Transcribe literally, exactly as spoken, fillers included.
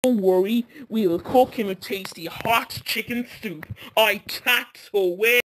Don't worry, we'll cook him a tasty hot chicken soup. I can't wait.